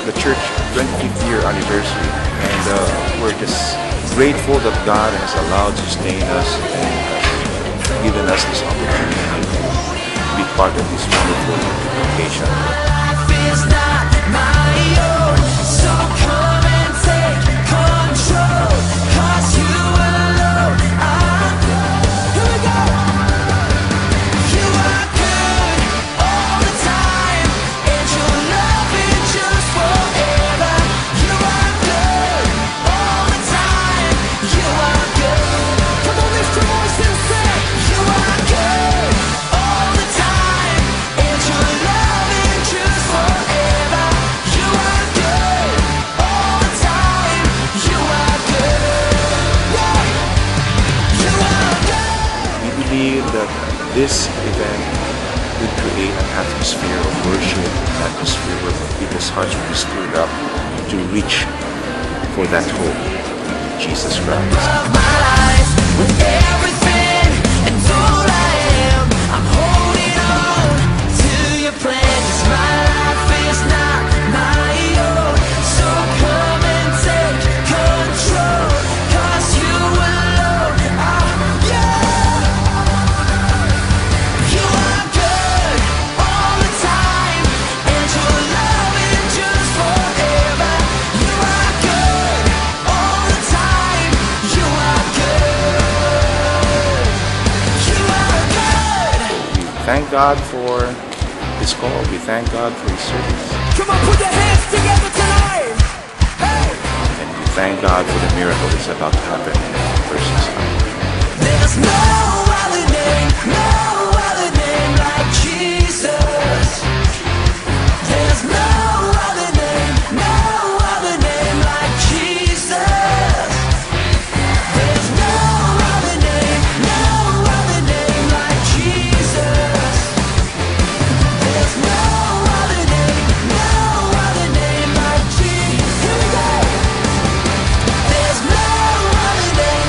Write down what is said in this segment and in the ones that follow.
the church 25th year anniversary, and we're just grateful that God has allowed, sustained us, and has given us this opportunity to be part of this wonderful occasion. Life is not my own, so come and take control, 'cause you alone are good. Here we go! You are good all the time, and your love endures forever. You are good all the time, you are good. Come on, lift your voice and say, you are good all the time, and your love endures forever. You are good all the time, you are good. Yeah. You are good. We believe that this event would create an atmosphere of worship, an atmosphere where people's hearts will be stirred up to reach for that hope, Jesus Christ. Of my life, with everything and all I am, I'm holding on to your plan, 'cause my life is not my own. So come and take control, 'cause you alone are, yeah. You are good all the time, and your love endures forever. You are good all the time, you are good. You are good. We thank God for this call. We thank God for His service. Come on, put your hands together tonight. Hey. And we thank God for the miracle that's about to happen in that person's life. There's no other name like Jesus. There's no other name like Jesus. There's no other name like Jesus. There's no other name like Jesus. Here we go. There's no other name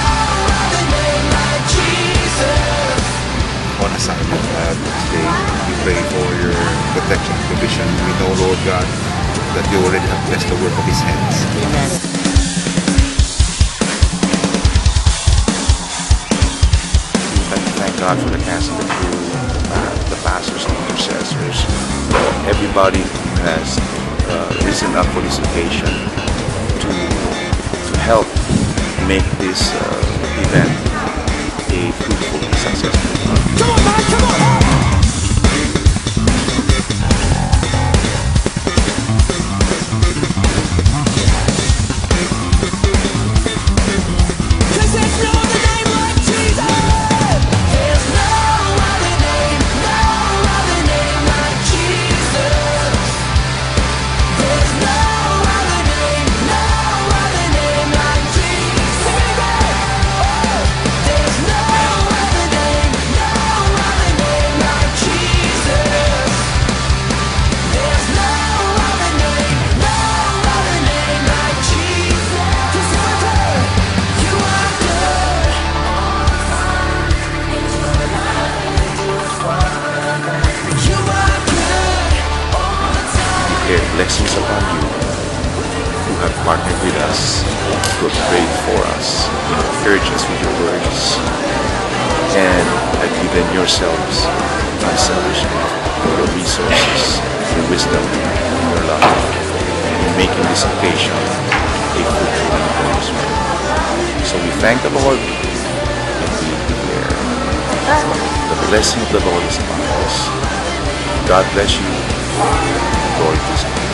like Jesus. On assignment today. We pray for your protection and provision. We know, Lord God, that you already have blessed the work of His hands. Amen. We thank God for the cast and the crew, the pastors and intercessors, everybody who has risen up for this occasion to help make this event a fruitful and successful one. Come on, man, come on! Cause there's no other name like Jesus! There's no other name like Jesus! There's no other name like Jesus! Here we go! There's no other name like Jesus. There's no other name like Jesus. 'Cause you are good, you are good. You are good all the time. Declare blessings upon you who have partnered with us, who have prayed for us, who have encouraged us with your words, and have given yourselves unselfishly your resources, your wisdom, your love, in making this occasion a fruitful and glorious one. So we thank the Lord and we declare the blessing of the Lord is upon us. God bless you. Lord, please.